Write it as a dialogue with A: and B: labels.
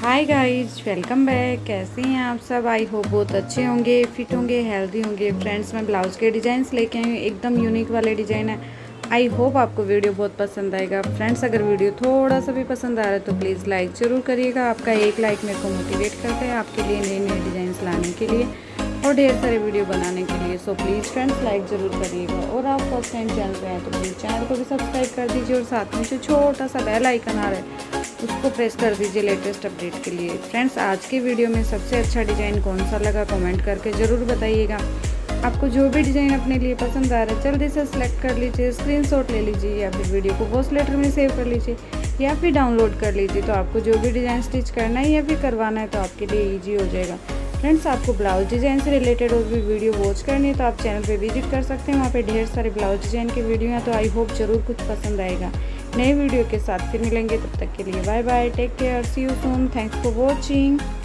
A: Hi guys, welcome back. कैसे हैं आप सब? आई होप बहुत अच्छे होंगे, फिट होंगे, हेल्दी होंगे। फ्रेंड्स, मैं ब्लाउज़ के डिज़ाइंस लेके आई हूँ, एकदम यूनिक वाले डिज़ाइन है। आई होप आपको वीडियो बहुत पसंद आएगा। फ्रेंड्स, अगर वीडियो थोड़ा सा भी पसंद आ रहा है तो प्लीज़ लाइक ज़रूर करिएगा। आपका एक लाइक मेरे को मोटिवेट करता है आपके लिए नए नए डिज़ाइंस लाने के लिए और ढेर सारे वीडियो बनाने के लिए। सो प्लीज़ फ्रेंड्स, लाइक ज़रूर करिएगा। और आप फर्स्ट टाइम चैनल पे आए तो प्लीज़ चैनल को भी सब्सक्राइब कर दीजिए और साथ में जो छोटा सा बेल आइकन आ रहा है उसको प्रेस कर दीजिए लेटेस्ट अपडेट के लिए। फ्रेंड्स, आज की वीडियो में सबसे अच्छा डिज़ाइन कौन सा लगा कमेंट करके ज़रूर बताइएगा। आपको जो भी डिज़ाइन अपने लिए पसंद आ रहा है जल्दी से सिलेक्ट कर लीजिए, स्क्रीनशॉट ले लीजिए या फिर वीडियो को वॉइस लेटर में सेव कर लीजिए या फिर डाउनलोड कर लीजिए। तो आपको जो भी डिज़ाइन स्टिच करना है या फिर करवाना है तो आपके लिए ईजी हो जाएगा। फ्रेंड्स, आपको ब्लाउज डिज़ाइन से रिलेटेड और भी वीडियो वॉच करनी है तो आप चैनल पे विजिट कर सकते हैं। वहाँ पे ढेर सारे ब्लाउज डिज़ाइन के वीडियो हैं, तो आई होप ज़रूर कुछ पसंद आएगा। नए वीडियो के साथ फिर मिलेंगे, तब तक के लिए bye bye, take care, see you soon, thanks for watching.